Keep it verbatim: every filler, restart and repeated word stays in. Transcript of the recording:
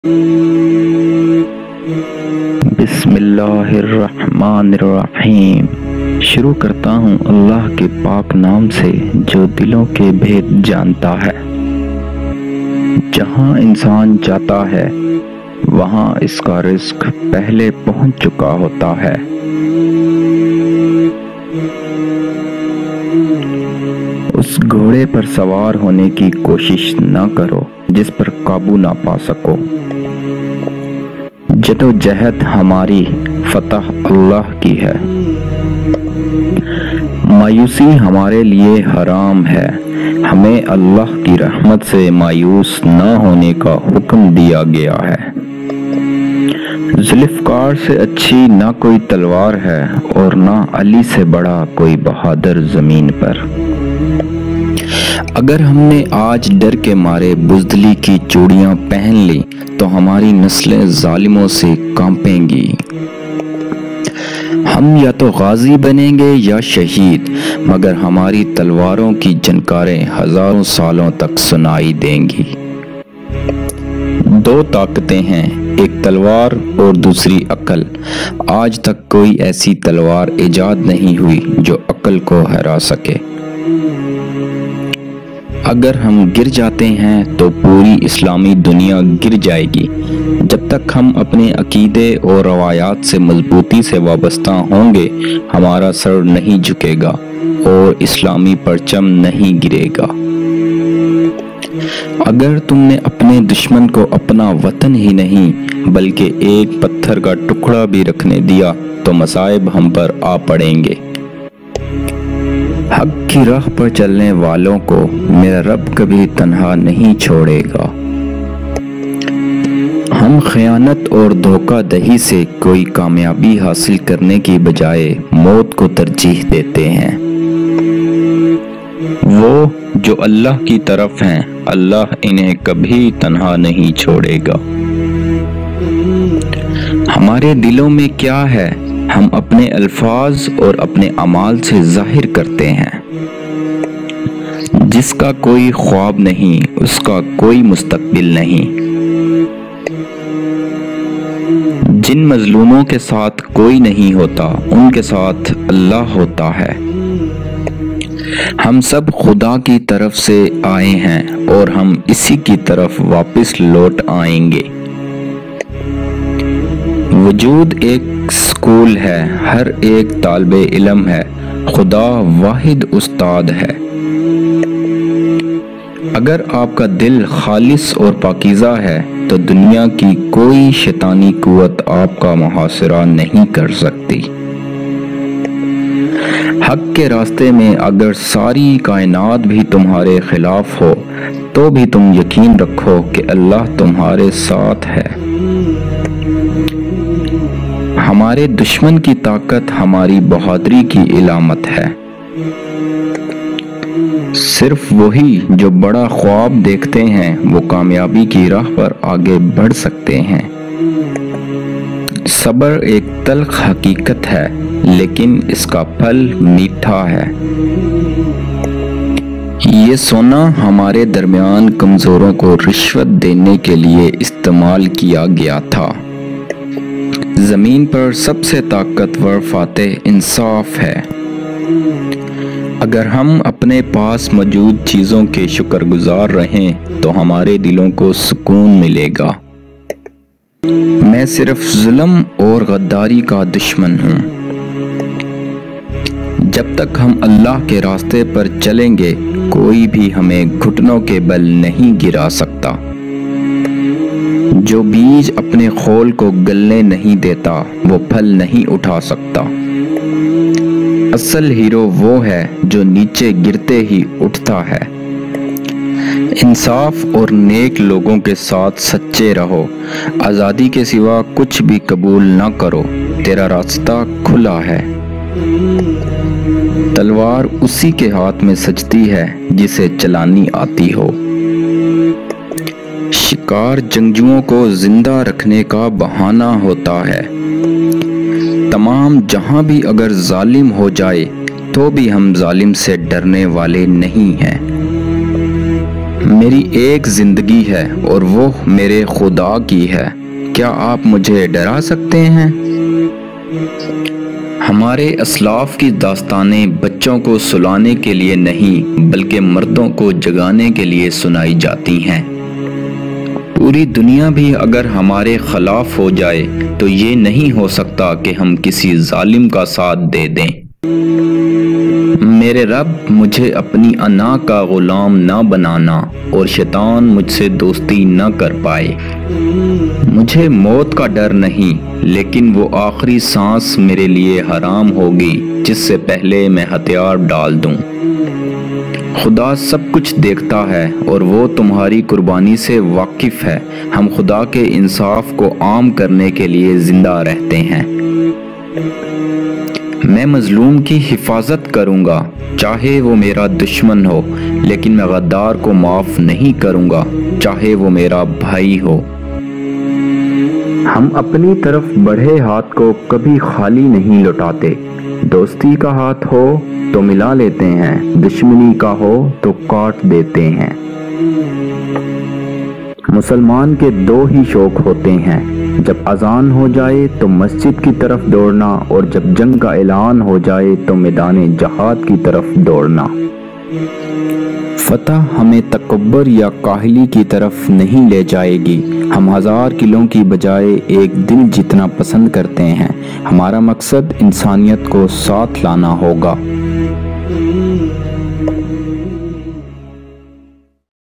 بسم اللہ الرحمن الرحیم۔ شروع کرتا ہوں اللہ کے پاک نام سے جو دلوں کے بھید جانتا ہے۔ جہاں انسان جاتا ہے وہاں اس کا رزق پہلے پہنچ چکا ہوتا ہے۔ اس گھوڑے پر سوار ہونے کی کوشش نہ کرو جس پر قابو نہ پا سکو۔ جدوجہد ہماری، فتح اللہ کی ہے۔ مایوسی ہمارے لیے حرام ہے۔ ہمیں اللہ کی رحمت سے مایوس نہ ہونے کا حکم دیا گیا ہے۔ ذوالفقار سے اچھی نہ کوئی تلوار ہے اور نہ علی سے بڑا کوئی بہادر زمین پر۔ اگر ہم نے آج ڈر کے مارے بزدلی کی چوڑیاں پہن لی تو ہماری نسلیں ظالموں سے کانپیں گی۔ ہم یا تو غازی بنیں گے یا شہید، مگر ہماری تلواروں کی جنکاریں ہزاروں سالوں تک سنائی دیں گی۔ دو طاقتیں ہیں، ایک تلوار اور دوسری عقل۔ آج تک کوئی ایسی تلوار ایجاد نہیں ہوئی جو عقل کو ہرا سکے۔ اگر ہم گر جاتے ہیں تو پوری اسلامی دنیا گر جائے گی۔ جب تک ہم اپنے عقیدے اور روایات سے مضبوطی سے وابستہ ہوں گے، ہمارا سر نہیں جھکے گا اور اسلامی پرچم نہیں گرے گا۔ اگر تم نے اپنے دشمن کو اپنا وطن ہی نہیں بلکہ ایک پتھر کا ٹکڑا بھی رکھنے دیا تو مصائب ہم پر آ پڑیں گے۔ حق کی راہ پر چلنے والوں کو میرا رب کبھی تنہا نہیں چھوڑے گا۔ ہم خیانت اور دھوکہ دہی سے کوئی کامیابی حاصل کرنے کی بجائے موت کو ترجیح دیتے ہیں۔ وہ جو اللہ کی طرف ہیں، اللہ انہیں کبھی تنہا نہیں چھوڑے گا۔ ہمارے دلوں میں کیا ہے، ہم اپنے الفاظ اور اپنے اعمال سے ظاہر کرتے ہیں۔ جس کا کوئی خواب نہیں، اس کا کوئی مستقبل نہیں۔ جن مظلوموں کے ساتھ کوئی نہیں ہوتا، ان کے ساتھ اللہ ہوتا ہے۔ ہم سب خدا کی طرف سے آئے ہیں اور ہم اسی کی طرف واپس لوٹ آئیں گے۔ وجود ایک اسکول ہے، ہر ایک طالب علم ہے، خدا واحد استاد ہے۔ اگر آپ کا دل خالص اور پاکیزہ ہے تو دنیا کی کوئی شیطانی قوت آپ کا محاصرہ نہیں کر سکتی۔ حق کے راستے میں اگر ساری کائنات بھی تمہارے خلاف ہو تو بھی تم یقین رکھو کہ اللہ تمہارے ساتھ ہے۔ ہمارے دشمن کی طاقت ہماری بہادری کی علامت ہے۔ صرف وہی جو بڑا خواب دیکھتے ہیں وہ کامیابی کی راہ پر آگے بڑھ سکتے ہیں۔ صبر ایک تلخ حقیقت ہے لیکن اس کا پھل میٹھا ہے۔ یہ سونا ہمارے درمیان کمزوروں کو رشوت دینے کے لیے استعمال کیا گیا تھا۔ زمین پر سب سے طاقتور فاتح انصاف ہے۔ اگر ہم اپنے پاس موجود چیزوں کے شکر گزار رہیں تو ہمارے دلوں کو سکون ملے گا۔ میں صرف ظلم اور غداری کا دشمن ہوں۔ جب تک ہم اللہ کے راستے پر چلیں گے کوئی بھی ہمیں گھٹنوں کے بل نہیں گرا سکتا۔ جو بیج اپنے خول کو گلنے نہیں دیتا وہ پھل نہیں اٹھا سکتا۔ اصل ہیرو وہ ہے جو نیچے گرتے ہی اٹھتا ہے۔ انصاف اور نیک لوگوں کے ساتھ سچے رہو۔ آزادی کے سوا کچھ بھی قبول نہ کرو، تیرا راستہ کھلا ہے۔ تلوار اسی کے ہاتھ میں سجتی ہے جسے چلانی آتی ہو۔ شکار جنگجوؤں کو زندہ رکھنے کا بہانہ ہوتا ہے۔ تمام جہاں بھی اگر ظالم ہو جائے تو بھی ہم ظالم سے ڈرنے والے نہیں ہیں۔ میری ایک زندگی ہے اور وہ میرے خدا کی ہے، کیا آپ مجھے ڈرا سکتے ہیں؟ ہمارے اسلاف کی داستانیں بچوں کو سلانے کے لیے نہیں بلکہ مردوں کو جگانے کے لیے سنائی جاتی ہیں۔ پوری دنیا بھی اگر ہمارے خلاف ہو جائے تو یہ نہیں ہو سکتا کہ ہم کسی ظالم کا ساتھ دے دیں۔ میرے رب، مجھے اپنی انا کا غلام نہ بنانا اور شیطان مجھ سے دوستی نہ کر پائے۔ مجھے موت کا ڈر نہیں، لیکن وہ آخری سانس میرے لیے حرام ہوگی جس سے پہلے میں ہتھیار ڈال دوں۔ خدا سب کچھ دیکھتا ہے اور وہ تمہاری قربانی سے واقف ہے۔ ہم خدا کے انصاف کو عام کرنے کے لیے زندہ رہتے ہیں۔ میں مظلوم کی حفاظت کروں گا، چاہے وہ میرا دشمن ہو، لیکن میں غدار کو معاف نہیں کروں گا، چاہے وہ میرا بھائی ہو۔ ہم اپنی طرف بڑھے ہاتھ کو کبھی خالی نہیں لوٹاتے۔ دوستی کا ہاتھ ہو تو ملا لیتے ہیں، دشمنی کا ہو تو کاٹ دیتے ہیں۔ مسلمان کے دو ہی شوق ہوتے ہیں، جب اذان ہو جائے تو مسجد کی طرف دوڑنا اور جب جنگ کا اعلان ہو جائے تو میدان جہاد کی طرف دوڑنا۔ فتح ہمیں تکبر یا کاہلی کی طرف نہیں لے جائے گی۔ ہم ہزار قلعوں کی بجائے ایک دل جتنا پسند کرتے ہیں۔ ہمارا مقصد انسانیت کو ساتھ لانا ہوگا۔